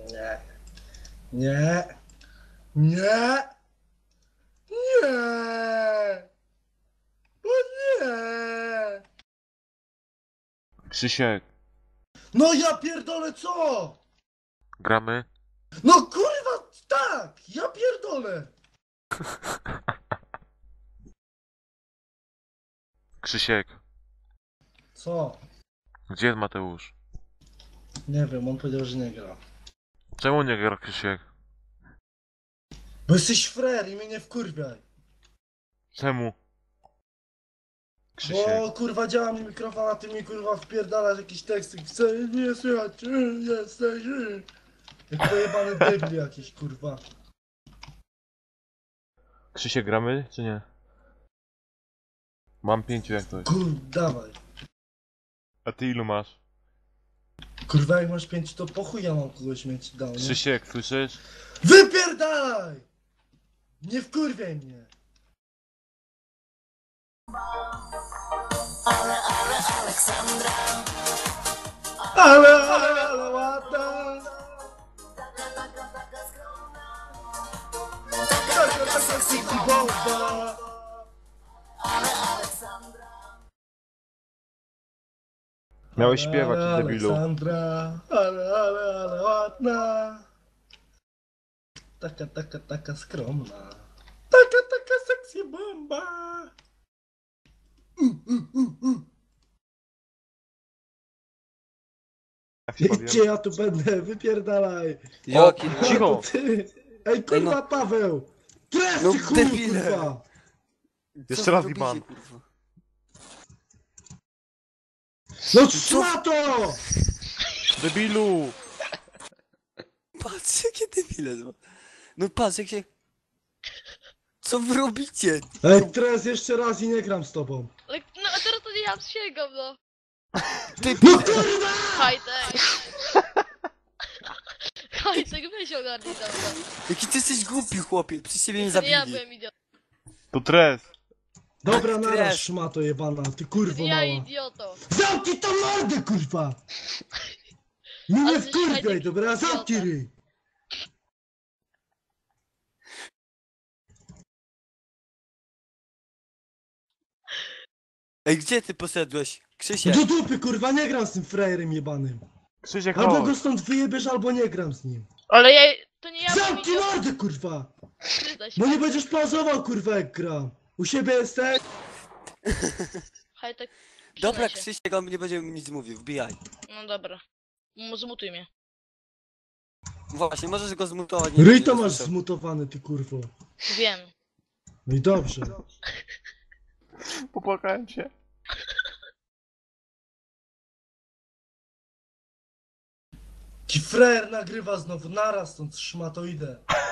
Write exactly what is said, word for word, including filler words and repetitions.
Nie. Nie. Nie. Nie. O nie. Krzysiek, No ja pierdolę co? gramy? No kurwa tak! Ja pierdolę! Krzysiek, Co? gdzie jest Mateusz? Nie wiem, on powiedział, że nie gra. Czemu nie gra Krzysiek? Bo jesteś frer i mnie nie wkurwiaj. Czemu? Krzysiek, Bo kurwa działa mi mikrofon, a ty mi kurwa wpierdalasz jakieś teksty. Chcę nie słychać, y, jesteś. y. Jak pojebany debil jakiś kurwa. Krzysiek, gramy czy nie? Mam pięciu jak coś. Kur, dawaj. A ty ilu masz? Kurwa jak masz pięć to po chuj ja mam kogoś mieć dał, nie? Krzysiek, słyszysz? Wypierdalaj! Nie wkurwiaj mnie. Ale, ale, Aleksandra. Ale, ale, ale ładna. Taka, taka, taka skromna. Taka, taka sexy bomba. Ale Aleksandra. Miałeś śpiewać, Ale, debilu. Aleksandra, ale, ale, ale ładna. Taka, taka, taka skromna. Taka, taka sexy bomba. Uh, uh, uh, uh. Gdzie ja tu będę? Wypierdalaj. Jaki O, no? cicho. To ty. Ej, kurwa, no. Paweł. Tres, No, ty chuj, debile. kurwa. Jeszcze Co raz wy Iban. robicie, kurwa? No szmato! Debilu! Patrz, jakie debile. No, no patrz, jak się... Co wy robicie? Ej, teraz jeszcze raz i nie gram z tobą. Ale, no a teraz to nie ja przysięgam, no. Debile! No kurwa! Hajtek. Hajtek, weź ogarnij tam. no. Jaki ty jesteś głupi, chłopie. Przy siebie mnie To nie ja zabili. byłem idiotą. To Tres. Dobra, naraz Tres. szmato jebana, ty To kurwo nie ja mała. idioto. Zamknij tą mordę, kurwa! Nie Ale nie ty wkurwiaj, szajtek dobra? idiota. Zamknij ryj! Ej, gdzie ty poszedłeś? Krzysiek. Do dupy, kurwa, nie gram z tym frajerem jebanym. Krzysiek, Albo go chodź. stąd wyjebiesz, albo nie gram z nim. Ale ja... To nie ja byłem Zamknij idiotą. mordę, kurwa! Przyznaj się. Bo nie będziesz pauzował, kurwa, jak gram. U siebie jesteś? Hajtek, Dobra, przyznaj się. Krzysiek, on nie będzie nic mówił. Wbijaj. No dobra. M- Zmutuj mnie. Właśnie, możesz go zmutować. nie Ryj będzie to go masz słyszał. zmutowany, ty kurwo. Wiem. No i dobrze. Popłakałem się. Ci frajer nagrywa znowu, naraz stąd szmato idę.